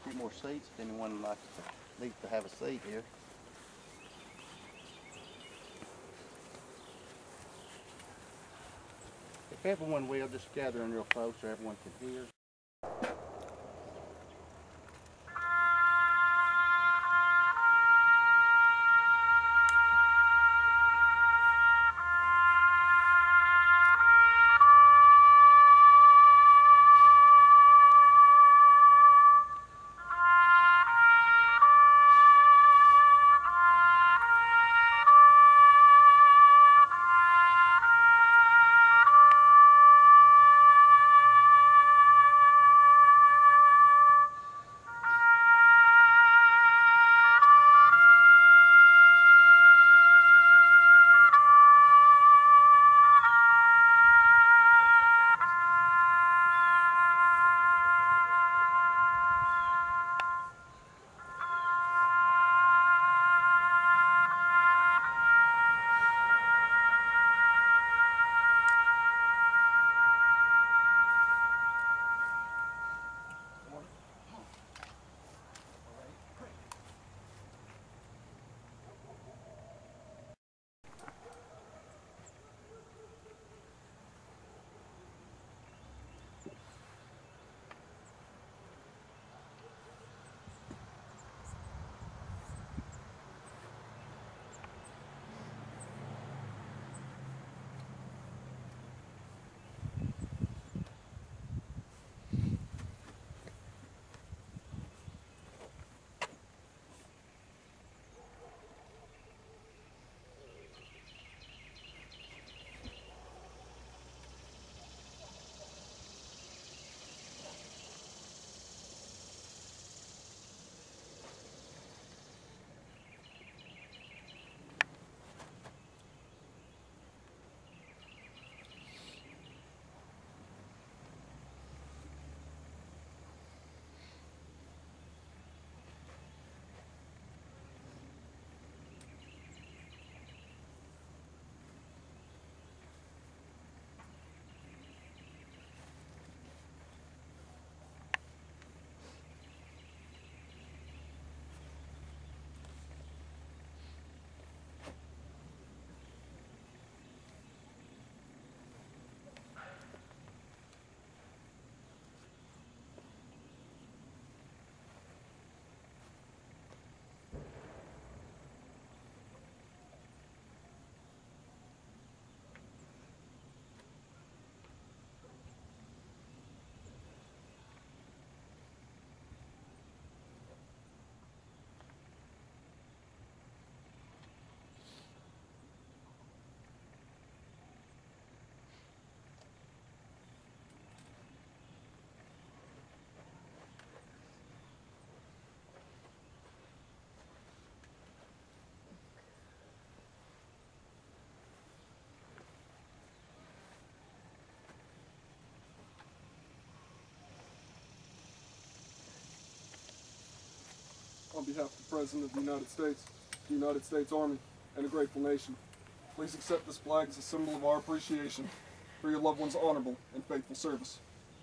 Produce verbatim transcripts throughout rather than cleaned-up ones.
a few more seats if anyone likes to, needs to have a seat here. If everyone will, just gather in real close so everyone can hear. On behalf of the President of the United States, the United States Army, and a grateful nation, please accept this flag as a symbol of our appreciation for your loved one's honorable and faithful service.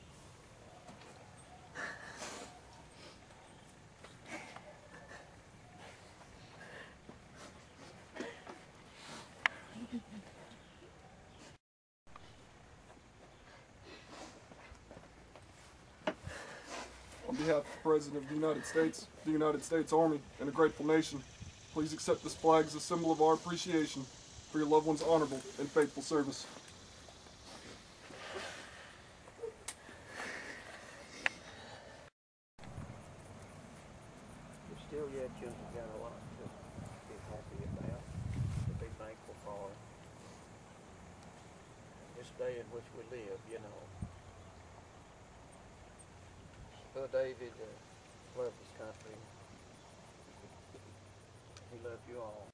On behalf of the President of the United States, the United States Army, and a grateful nation, please accept this flag as a symbol of our appreciation for your loved one's honorable and faithful service. But still yet you've got a lot to be happy about, to be thankful for. This day in which we live, you know. Brother David uh, loved his country. He loved you all.